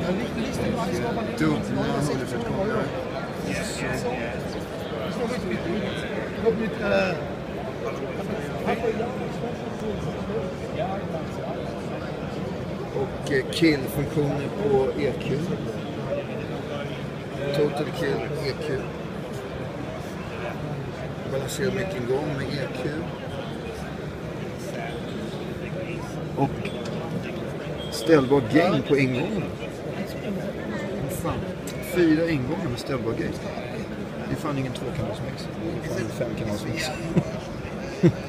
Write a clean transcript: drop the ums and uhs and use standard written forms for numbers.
Dubbla underförsgångar. Och kill-funktioner på EQ. Total kill, EQ. Balanserar mic-ingång med EQ. Och ställbar gain på ingången. Fan. 4 ingångar med ställbar gain. Det är fan ingen 2-kanalsmix. Det är fan en 5-kanalsmix.